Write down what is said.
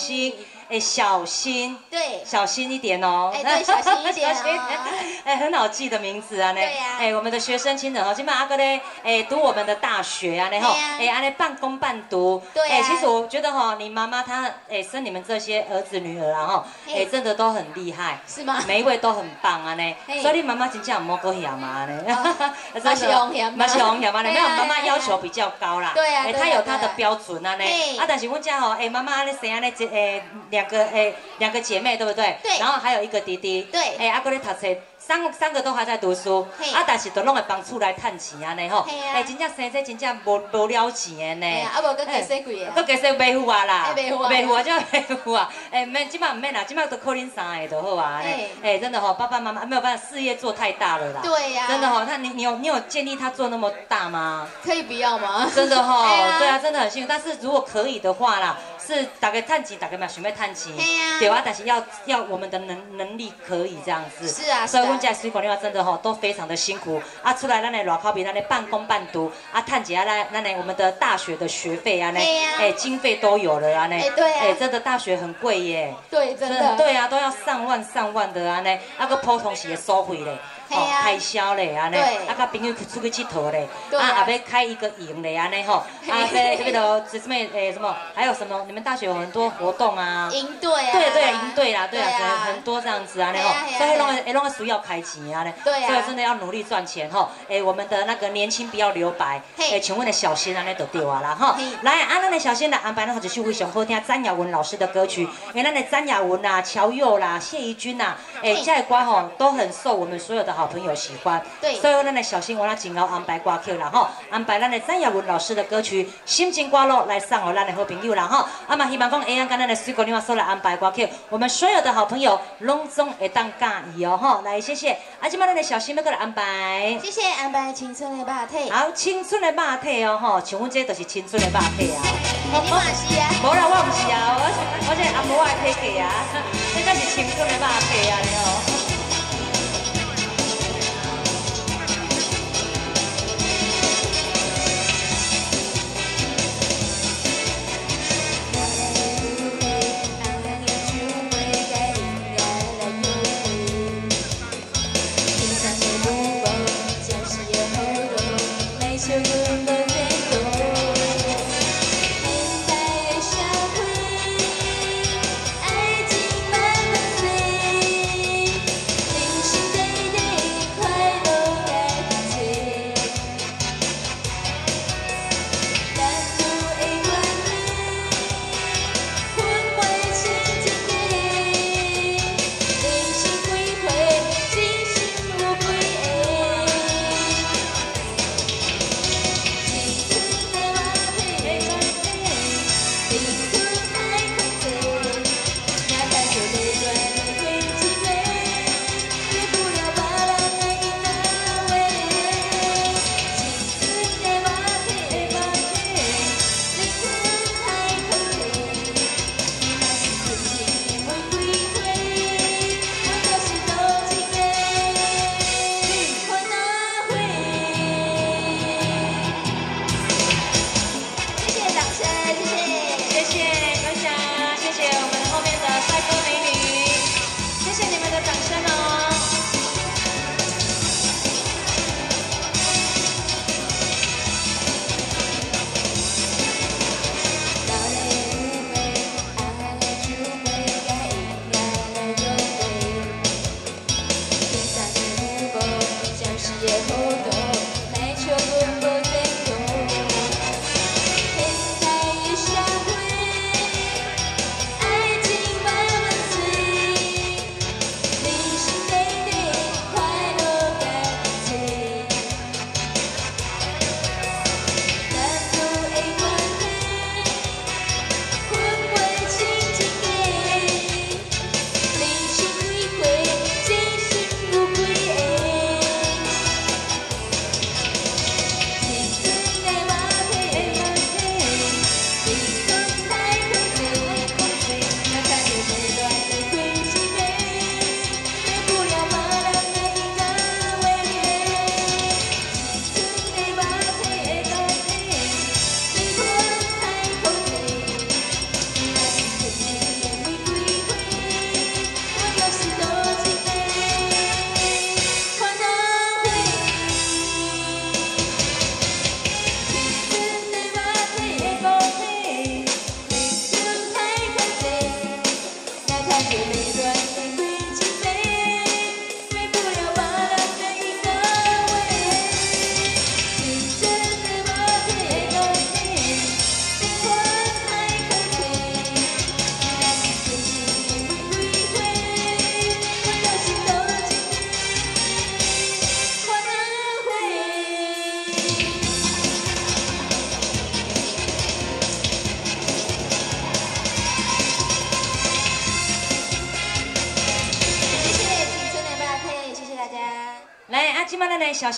心，小心， 对， 小心一点哦。 对，小心一点很好记的名字啊呢。 对呀。 我们的学生亲人哦，今晚阿哥呢，读我们的大学啊，然后安呢半工半读。 对呀。 其实我觉得哈，你妈妈她生你们这些儿子女儿啊哈，真的都很厉害。 是吗？ 每一位都很棒啊呢。所以你妈妈真正唔好过嫌嘛呢。 嘛是红嫌， 嘛是红嫌嘛呢。没有，妈妈要求比较高啦。 对啊。 她有她的标准啊呢。但是我家吼，妈妈安尼生安尼两个姐妹对不对？ 对。 然后还有一个弟弟。 对。 阿哥咧读册。三个都还在读书，但是都拢会帮厝来趁钱安尼吼。真正生这真正无了钱的呢。 啊无搁加洗几个。 搁加洗买户啊啦。 买户啊，就买户啊。免，即摆唔免啦，即摆都靠恁三个就好啊。真的吼，爸爸妈妈没有办法，事业做太大了啦。 对呀。 真的吼，你有建议他做那么大吗？ 可以不要吗？ 真的吼，对啊，真的很辛苦。但是如果可以的话啦。是大概趁钱，大概嘛想要趁钱，对啊，但是要我们的能力可以这样子。 是啊， 所以我们家水管的话，真的吼都非常的辛苦啊。出来咱的外口比咱的半工半读啊，趁一下咱的我们的大学的学费啊，经费都有了啊， 对真的大学很贵耶。 对，真的。 对啊，都要上万的啊，个普通时的收费嘞。开销嘞，安尼，甲朋友出去佚佗嘞，也要开一个营嘞，安尼吼，要什么，还有什么？你们大学有很多活动啊， 营队啊， 对，营队啦，对啊，很多这样子啊，吼，所以拢需要开钱啊， 对啊， 所以真的要努力赚钱吼，我们的那个年轻不要留白，请问的小新安尼就对啊啦，吼，来，咱的小新来安排咱一首非常好听詹雅雯老师的歌曲，咱的詹雅雯啦、乔佑啦、谢怡君呐，这些歌吼都很受我们所有的好朋友喜欢， 对， 所以咱的小新我真好安排歌曲啦吼，安排咱的詹雅雯老师的歌曲《心情歌路》来送给咱的好朋友啦吼，嘛希望讲会跟咱的水果另外所来安排歌曲，我们所有的好朋友拢总会当介意哦吼，来谢谢，今摆咱的小新要过来安排， 谢谢安排青春的肉体， 好青春的肉体哦吼，像阮这就是青春的肉体啊， 你嘛是啊？ 无啦，我唔是啊，我这阿嬷的体格啊，这才是青春的肉体啊，你哦。 的小。